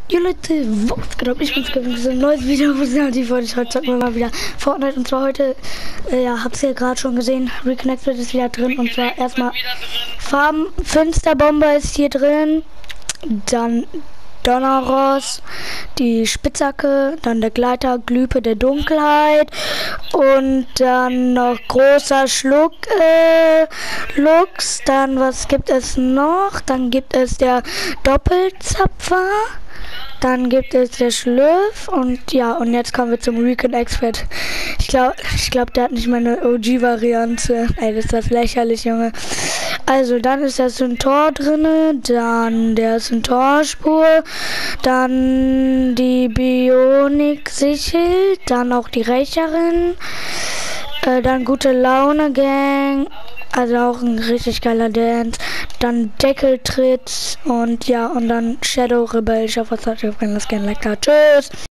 Jo Leute, was geht ab? Ich bin's Kevin, das ist ein neues Video, die wollte ich heute zocken wir mal wieder Fortnite und zwar heute, ja, hab's ja gerade schon gesehen, Reconnected ist wieder drin und zwar erstmal Farben, Finsterbomber ist hier drin, dann Donnerross, die Spitzhacke, dann der Gleiter, Glühpe der Dunkelheit und dann noch großer Schluck, Lux, dann was gibt es noch? Dann gibt es der Doppelzapfer. Dann gibt es der Schlürf und ja, und jetzt kommen wir zum Recon Expert. Ich glaube, der hat nicht meine OG-Variante. Ey, das ist das lächerlich, Junge. Also, dann ist der Centaur drinne, dann der Centaur-Spur, dann die Bionik-Sichel, dann auch die Rächerin, dann gute Laune Gang, also auch ein richtig geiler Dance. Dann Deckeltritt und ja, und dann Shadow Rebell. Ich hoffe, es hat euch gefallen. Lasst gerne ein Like da. Tschüss!